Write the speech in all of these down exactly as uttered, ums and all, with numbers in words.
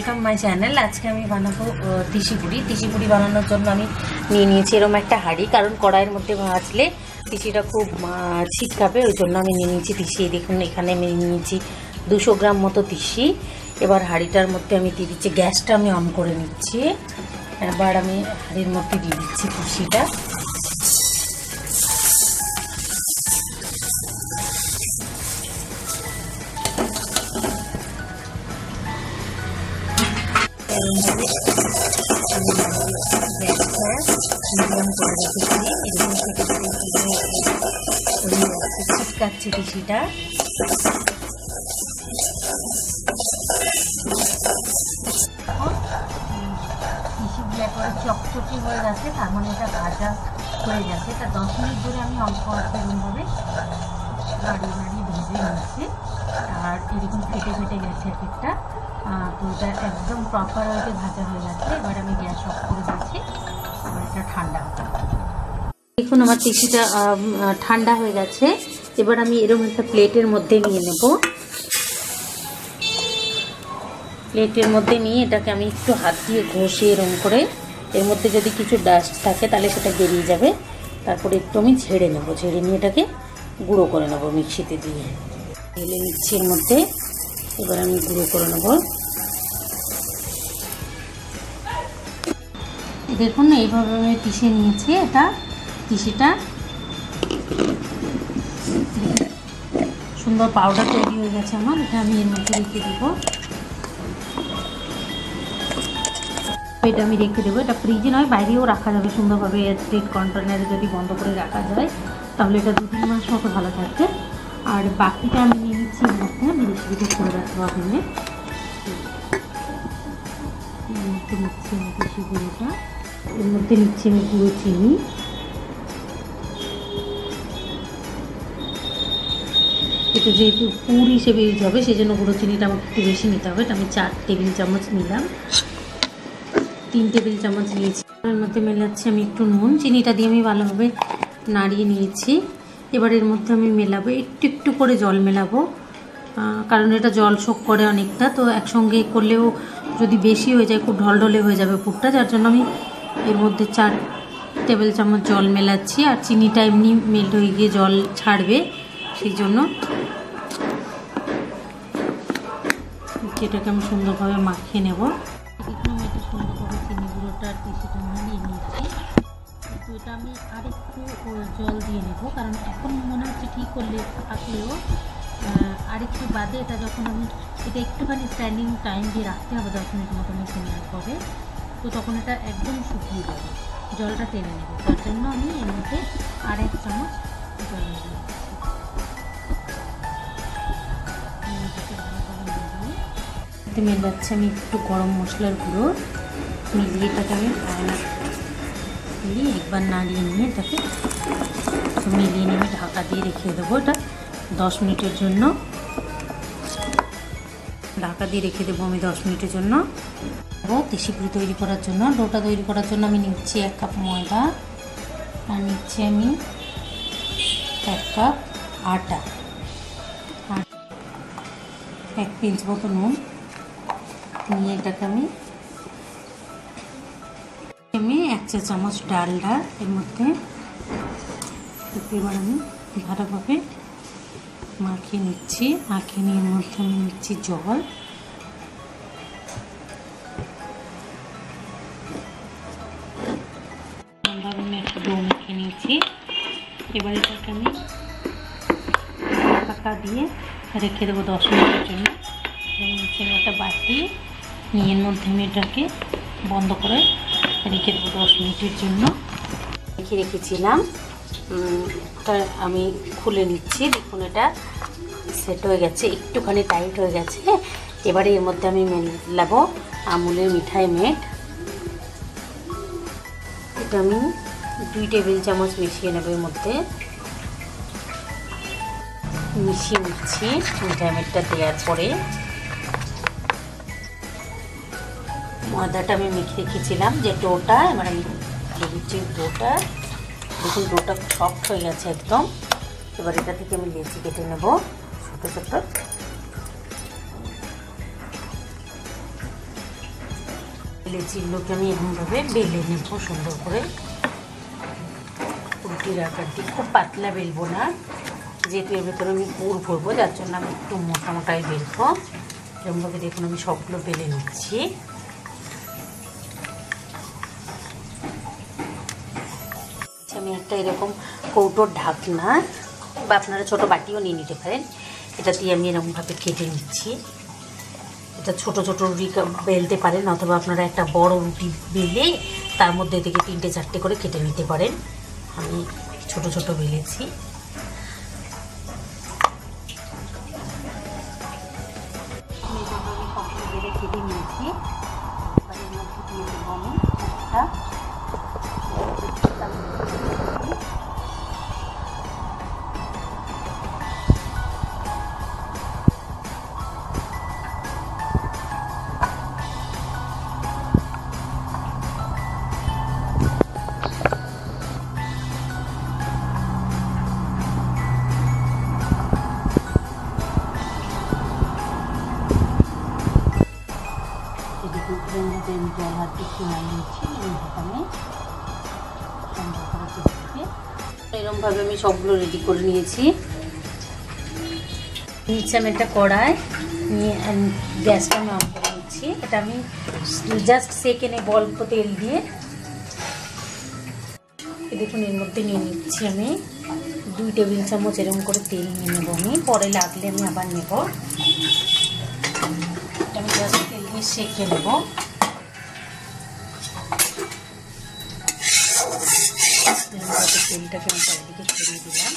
Welcome my channel. आज के আমি বানাবো তিসি পুরি। তিসি পুরি বানানোর জন্য আমি নিয়ে নিয়েছি এরকম একটা হাঁড়ি, কারণ কড়াইয়ের মধ্যে ভাজলে তিসিটা খুব ছিটকাবে, ওই জন্য আমি নিয়ে নিয়েছি তিসি। দেখুন এখানে আমি নিয়ে নিয়েছি দুশো গ্রাম মতো তিসি। এবার হাঁড়িটার মধ্যে আমি দিয়ে দিচ্ছি, গ্যাসটা আমি অন করে নিচ্ছি। এবার আমি হাঁড়ির মধ্যে দিয়ে দিচ্ছি তিসিটা। ছিটকাচ্ছে তিসিটা। তিসিগুলো একবারে চকচকে হয়ে গেছে, তার মানে এটা ভাজা হয়ে গেছে। এটা দশ মিনিট ধরে আমি অল্প অল্প এরকমভাবে নাড়িয়ে নাড়িয়ে ভেজে নিচ্ছি। আর এরকম ফেটে ফেটে গেছে এক একটা, তো এটা একদম প্রপার হয়ে ভাজা হয়ে গেছে। এবার আমি গ্যাস অফ করে দিচ্ছি। এবার এটা ঠান্ডা হতে। দেখুন আমার তিসিটা ঠান্ডা হয়ে গেছে। এবার আমি এরকম একটা প্লেটের মধ্যে নিয়ে নেব। প্লেটের মধ্যে নিয়ে এটাকে আমি একটু হাত দিয়ে ঘষে এরকম করে, এর মধ্যে যদি কিছু ডাস্ট থাকে তাহলে সেটা বেরিয়ে যাবে। তারপরে একটু আমি ঝেড়ে নেব, ঝেড়ে নিয়ে এটাকে গুঁড়ো করে নেব মিক্সিতে দিয়ে। ঢেলে নিচ্ছি এর মধ্যে। এবার আমি গুঁড়ো করে নেব। দেখুন এইভাবে আমি পিষে নিয়েছি এটা তিসিটা। সুন্দর পাউডার তৈরি হয়ে গেছে আমার। এটা আমি এর মধ্যে রেখে দেবো। এটা আমি রেখে দেবো। এটা ফ্রিজে নয়, বাইরেও রাখা যাবে সুন্দরভাবে। এয়ারটাইট কন্টেনারে যদি বন্ধ করে রাখা যায় তাহলে এটা দু তিন মাস মতো ভালো থাকবে। আর বাকিটা আমি নিয়ে নিচ্ছি এর মধ্যে। আমি রেসিপিটা করে রাখবো আপনি। এর মধ্যে নিচ্ছি আমি তিসি গুঁড়োটা। এর মধ্যে নিচ্ছি আমি গুঁড়ো চিনি। এটা যেহেতু পুর হিসেবে ইউজ হবে সেই জন্য গুঁড়ো চিনিটা আমাকে একটু বেশি নিতে হবে। এটা আমি চার টেবিল চামচ নিলাম। তিন টেবিল চামচ নিয়েছি। এর মধ্যে মেলাচ্ছি আমি একটু নুন। চিনিটা দিয়ে আমি ভালোভাবে নাড়িয়ে নিয়েছি। এবার এর মধ্যে আমি মেলাবো, একটু একটু করে জল মেলাবো, কারণ এটা জল শোক করে অনেকটা। তো একসঙ্গে করলেও যদি বেশি হয়ে যায় খুব ঢলঢলে হয়ে যাবে পুরটা, যার জন্য আমি এর মধ্যে চার টেবিল চামচ জল মেলাচ্ছি। আর চিনিটা এমনি মেল্ট হয়ে গিয়ে জল ছাড়বে, সেই জন্য এটাকে আমি সুন্দরভাবে মাখিয়ে নেব। দেখুন আমি এটা সুন্দরভাবে চিনি গুঁড়োটা আর তিসিটা মিলিয়ে নিচ্ছি। কিন্তু এটা আমি আর একটু জল দিয়ে নেব, কারণ এখন মনে হচ্ছে ঠিক করলে থাকলেও আরেকটু বাদে এটা যখন আমি এটা একটুখানি স্ট্যান্ডিং টাইম দিয়ে রাখতে হবে, দশ মিনিট মতো মিশিয়ে নেওয়ার পরে, তো তখন এটা একদম শুকিয়ে যাবে, জলটা টেনে নেবে। তার জন্য আমি এর মধ্যে আর এক চামচ জল নেব। মেলাচ্ছি আমি একটু গরম মশলার গুঁড়ো মিলিয়ে এটাকে আমি আয়না মিলিয়ে একবার নাড়িয়ে নিয়ে এটাকে মিলিয়ে নিয়ে ঢাকা দিয়ে রেখে দেবো। এটা দশ মিনিটের জন্য ঢাকা দিয়ে রেখে দেবো আমি দশ মিনিটের জন্য। তিসি পুরি তৈরি করার জন্য ডোটা তৈরি করার জন্য আমি নিচ্ছি এক কাপ ময়দা, আর নিচ্ছি আমি এক কাপ আটা, আর এক পিঞ্চ মতো নুন নিয়ে এটাকে আমি আমি এক চা চামচ ডালডা এর মধ্যে এবার আমি ভালোভাবে মাখিয়ে নিচ্ছি। মাখিয়ে নিয়ে এর মধ্যে আমি নিচ্ছি জল। ভাবে আমি একটু ডো মেখে নিয়েছি। এবার এটাকে আমি ঢাকা দিয়ে রেখে দেবো দশ মিনিটের জন্য। নিচে আমি একটা বাটি নিয়ে এর মধ্যে আমি এটাকে বন্ধ করে রেখে দেবো দশ মিনিটের জন্য। রেখে রেখেছিলাম, ওটা আমি খুলে নিচ্ছি। দেখুন এটা সেট হয়ে গেছে, একটুখানি টাইট হয়ে গেছে। এবারে এর মধ্যে আমি মেলাবো আমুলের মিঠাই মেট। এটা আমি দুই টেবিল চামচ মিশিয়ে নেব। এর মধ্যে মিশিয়ে নিচ্ছি মিঠাই মেটটা দেওয়ার পরে। ময়দাটা আমি মেখে রেখেছিলাম যে ডোটা, এবার আমি দিয়ে দিচ্ছি ডোটা। দেখুন ডোটা সফট হয়ে গেছে একদম। এবার এটা থেকে আমি লেচি কেটে নেব ছোটো ছোটো। লেচিগুলোকে আমি এরকমভাবে বেলে নেব সুন্দর করে রুটির আকার দিয়ে। খুব পাতলা বেলবো না, যেহেতু এর ভেতরে আমি পুর ভরবো, যার জন্য আমি একটু মোটা মোটাই বেলবো। এরকমভাবে দেখুন আমি সবগুলো বেলে নিচ্ছি। আমি একটা এরকম কৌটোর ঢাকনা বা আপনারা ছোটো বাটিও নিয়ে নিতে পারেন, এটা দিয়ে আমি এরকমভাবে কেটে নিচ্ছি। এটা ছোটো ছোটো রুটি বেলতে পারেন, অথবা আপনারা একটা বড় রুটি বেলে তার মধ্যে থেকে তিনটে চারটে করে কেটে নিতে পারেন। আমি ছোট ছোট বেলেছি। বেলে কেটে নিয়েছি। এর মধ্যে দিয়ে দেবো আমি একটা আমি জল হাত দিয়ে কিনে নিচ্ছি। এইভাবে সুন্দর করে চেপে এরকমভাবে আমি সবগুলো রেডি করে নিয়েছি। নিচে আমি একটা কড়াই নিয়ে গ্যাসটা আমি অন করে নিচ্ছি। এটা আমি জাস্ট সেকে নেব অল্প তেল দিয়ে। দেখুন এর মধ্যে নিয়ে নিচ্ছি আমি দুই টেবিল চামচ এরকম করে তেল নিয়ে নেব আমি, পরে লাগলে আমি আবার নেব। আমি জাস্ট তেল দিয়ে সেকে নেব। তেলটাকে আমি চারিদিকে ছড়িয়ে দিলাম।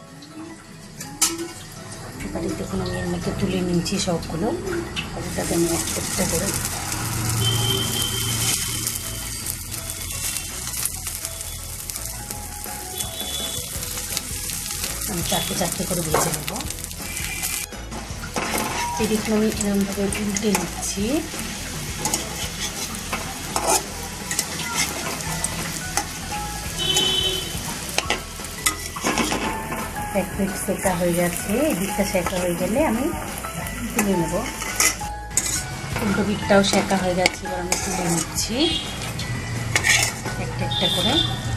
এবারে দেখুন আমি এর মধ্যে তুলে নিয়েছি সবগুলো। এটাকে আমি একটা করে আমি চারটে চারটে করে বেছে নেব। দেখুন আমি এরকমভাবে উল্টে নিচ্ছি। এক পিঠ সেকা হয়ে যাচ্ছে, এদিকটা সেকা হয়ে গেলে আমি তুলে নেব। উল্টো পিঠটাও সেকা হয়ে যাচ্ছে, এবার আমি তুলে নিচ্ছি একটা একটা করে।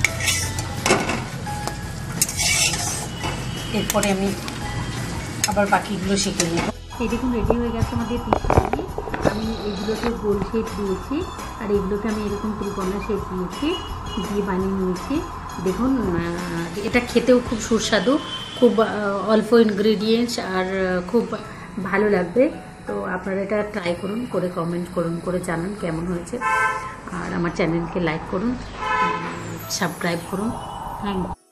এরপরে আমি আবার বাকিগুলো সেঁকে নেব। এই দেখুন রেডি হয়ে গেছে আমাদের পিঠাগুলি। আমি এগুলোকে গোল শেপ দিয়েছি, আর এগুলোকে আমি এরকম ত্রিকোণা শেপ দিয়েছি, দিয়ে বানিয়ে নিয়েছি। দেখুন এটা খেতেও খুব সুস্বাদু, খুব অল্প ইনগ্রেডিয়েন্টস, আর খুব ভালো লাগবে। তো আপনারা এটা ট্রাই করুন, করে কমেন্ট করুন, করে জানান কেমন হয়েছে। আর আমার চ্যানেলকে লাইক করুন, সাবস্ক্রাইব করুন। Thank you.